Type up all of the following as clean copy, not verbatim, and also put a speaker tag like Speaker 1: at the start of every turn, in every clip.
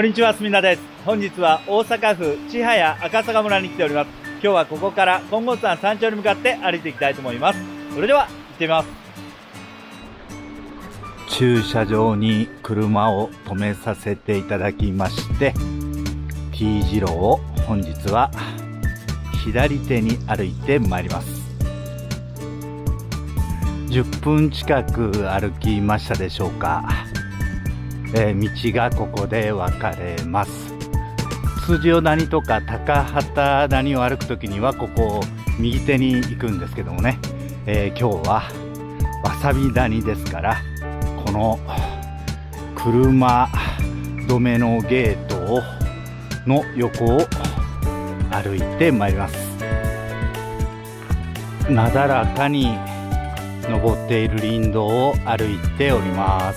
Speaker 1: こんにちは、すみなです。本日は大阪府千早赤坂村に来ております。今日はここから金剛山山頂に向かって歩いていきたいと思います。それでは行ってみます。駐車場に車を止めさせていただきまして、T 字路を本日は左手に歩いてまいります。10分近く歩きましたでしょうか。道がここで分かれます。通常谷とか高畑谷を歩くときにはここを右手に行くんですけどもね、今日はわさび谷ですから、この車止めのゲートの横を歩いてまいります。なだらかに登っている林道を歩いております。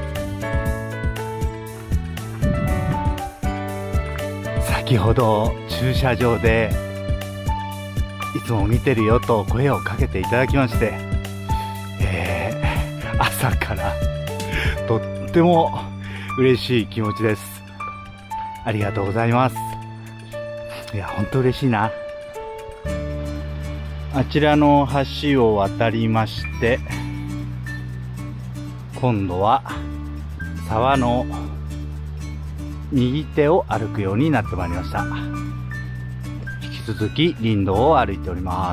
Speaker 1: 先ほど駐車場でいつも見てるよと声をかけていただきまして、朝からとっても嬉しい気持ちです。ありがとうございます。いや、本当嬉しいな。あちらの橋を渡りまして、今度は沢の右手を歩くようになってまいりました。引き続き林道を歩いております。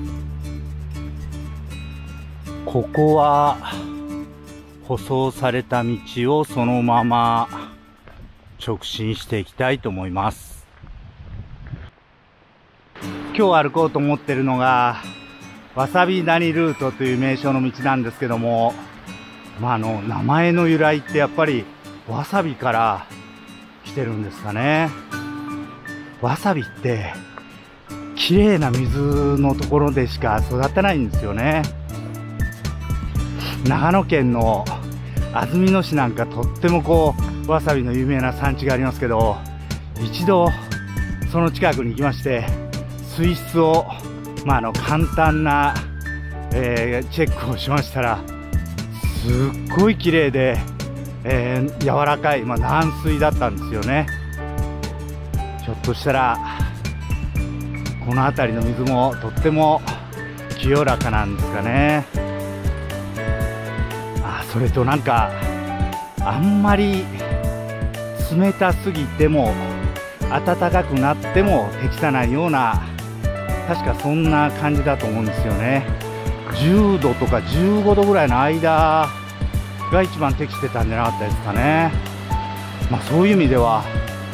Speaker 1: ここは舗装された道をそのまま直進していきたいと思います。今日歩こうと思っているのがわさび谷ルートという名称の道なんですけども、名前の由来ってやっぱりわさびから来てるんですかね。わさびって綺麗な水のところでしか育てないんですよね。長野県の安曇野市なんかとってもわさびの有名な産地がありますけど、一度その近くに行きまして水質を簡単な、チェックをしましたら、すっごい綺麗で柔らかい、軟水だったんですよね。ひょっとしたらこの辺りの水もとっても清らかなんですかね。それとあんまり冷たすぎても暖かくなっても適さないような、確かそんな感じだと思うんですよね。10度とか15度ぐらいの間が一番適してたんじゃなかったですかね。そういう意味では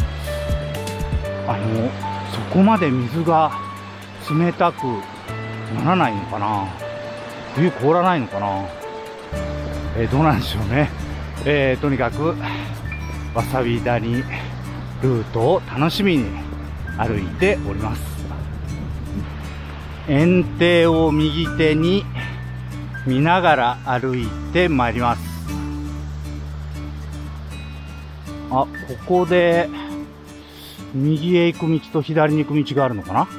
Speaker 1: そこまで水が冷たくならないのかな。冬凍らないのかな。どうなんでしょうね。とにかくわさび谷ルートを楽しみに歩いております。園庭を右手に見ながら歩いてまいります。ここで右へ行く道と左に行く道があるのかな。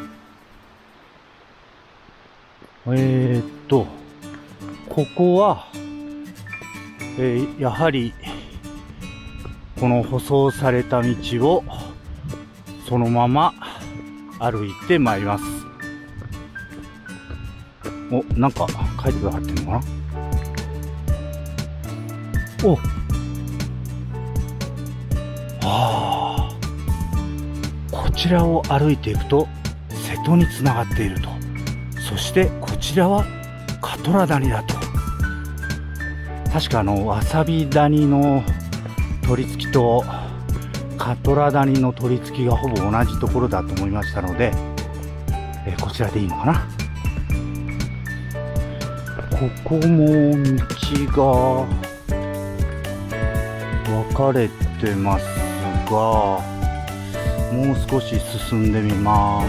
Speaker 1: ここはやはりこの舗装された道をそのまま歩いてまいります。なんか書いてくださってるのかな。こちらを歩いていくと瀬戸につながっていると。そしてこちらは香虎谷だと。確かわさび谷の取り付きと香虎谷の取り付きがほぼ同じところだと思いましたので、こちらでいいのかな。ここも道が分かれてますが、もう少し進んでみます。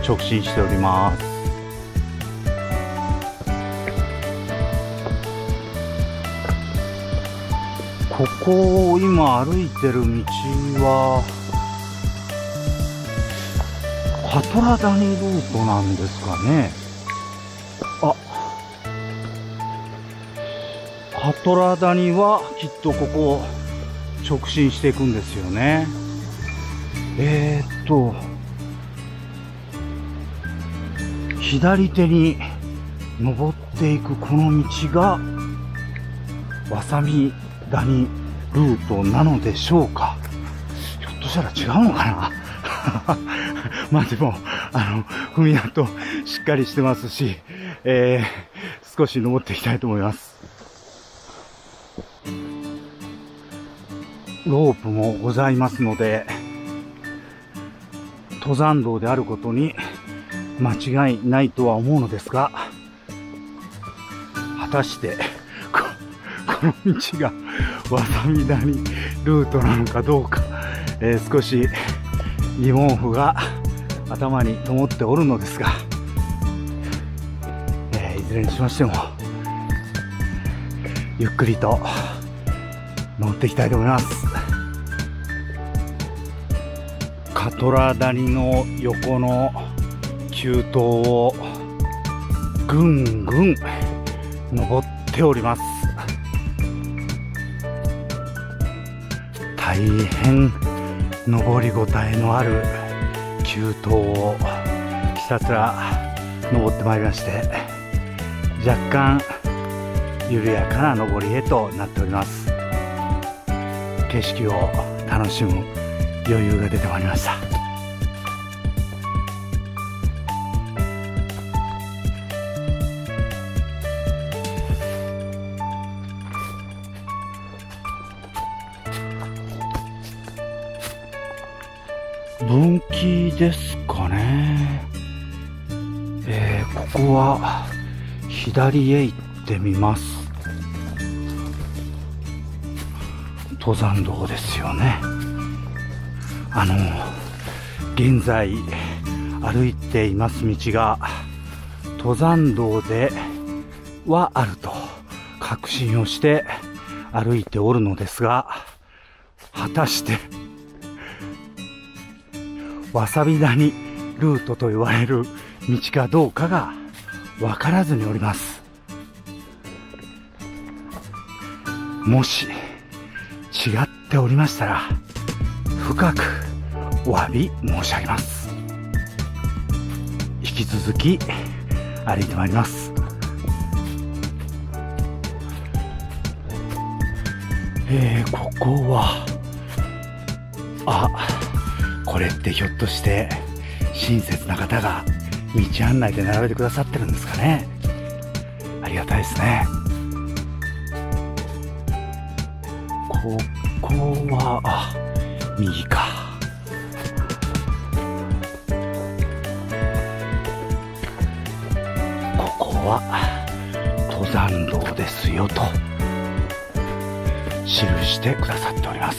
Speaker 1: 直進しております。ここを今歩いてる道は香虎谷ルートなんですかね。香虎谷はきっとここ直進していくんですよね。左手に登っていくこの道がわさび谷ルートなのでしょうか。ひょっとしたら違うのかなまあでも、踏み跡しっかりしてますし、少し登っていきたいと思います。ロープもございますので、登山道であることに間違いないとは思うのですが、果たしてこの道がわさび谷ルートなのかどうか、少し疑問符が頭に灯っておるのですが、いずれにしましてもゆっくりと登っていきたいと思います。カトラ谷の横の急登をぐんぐん登っております。大変登りごたえのある急登をひたすら登ってまいりまして、若干緩やかな登りへとなっております。景色を楽しむ余裕が出てまいりました。分岐ですかね。ここは左へ行ってみます。登山道ですよね。現在歩いています道が登山道ではあると確信をして歩いておるのですが、果たしてわさび谷ルートと言われる道かどうかが分からずにおります。もし違っておりましたら深くお詫び申し上げます。引き続き歩いてまいります。ここはこれってひょっとして親切な方が道案内で並べてくださってるんですかね。ありがたいですね。ここは右か。ここは登山道ですよと記してくださっております。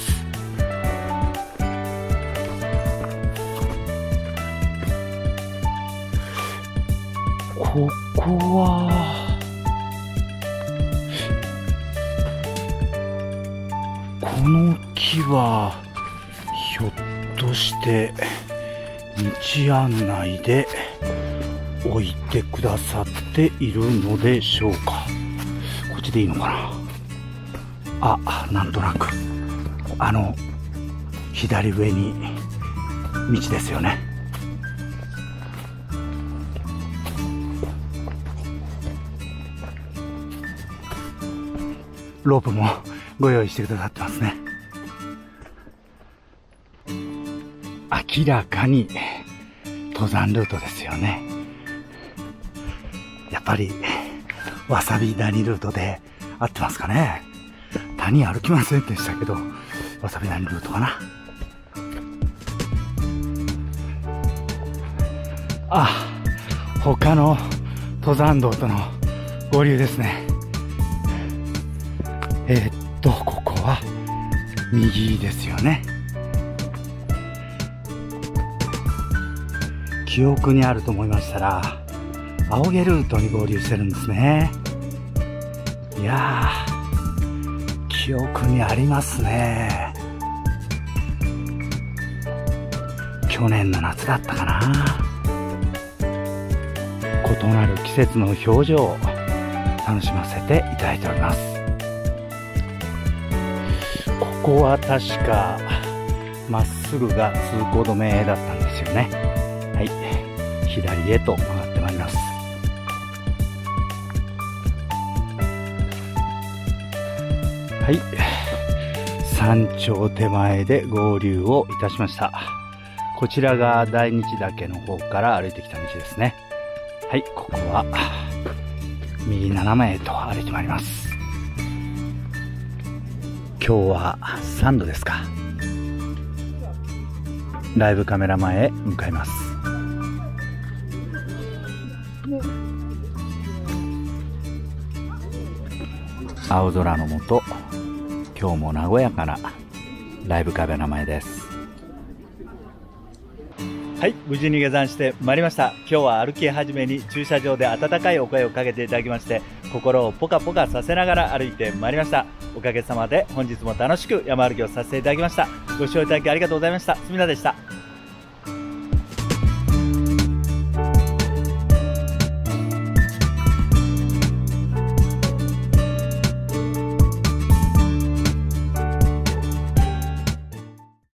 Speaker 1: ここはこの木はひょっとして道案内で置いてくださっているのでしょうか。こっちでいいのかな。なんとなく左上に道ですよね。ロープもご用意してくださってますね。明らかに登山ルートですよね。やっぱりわさび谷ルートで合ってますかね。谷歩きませんでしたけど、わさび谷ルートかな。他の登山道との合流ですね。ここは右ですよね。記憶にあると思いましたら青毛ルートに合流してるんですね。いやー、記憶にありますね。去年の夏だったかな。異なる季節の表情を楽しませていただいております。ここは確かまっすぐが通行止めだったんですよね。はい、左へと曲がってまいります。はい、山頂手前で合流をいたしました。こちらが大日岳の方から歩いてきた道ですね。はい、ここは右斜めへと歩いてまいります。今日は3度ですか。ライブカメラ前へ向かいます。青空の下、今日も和やかなライブカメラ前です。はい、無事に下山してまいりました。今日は歩き始めに駐車場で温かいお声をかけていただきまして、心をポカポカさせながら歩いてまいりました。おかげさまで本日も楽しく山歩きをさせていただきました。ご視聴いただきありがとうございました。すみなでした。